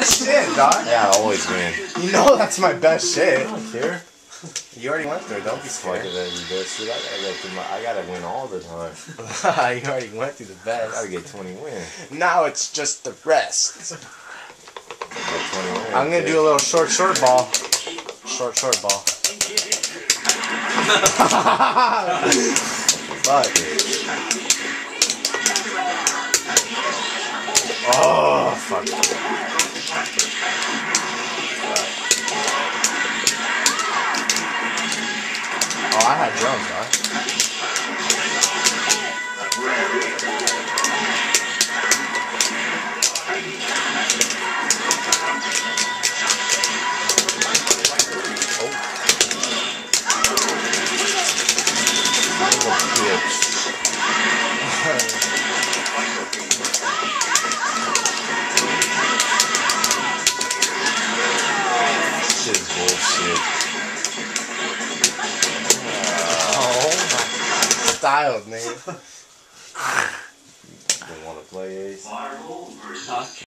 best shit, dog. Yeah, I always win. You know that's my best shit. I don't care. You already went through it. Don't be scared. I gotta win all the time. You already went through the I best. gotta get 20 wins. Now it's just the rest. Get 20 wins. I'm gonna do a little short ball. Short ball. Fuck. Oh, fuck. Oh, I had drums, huh? Shit is bullshit. Oh my style, nigga. You wanna play Ace?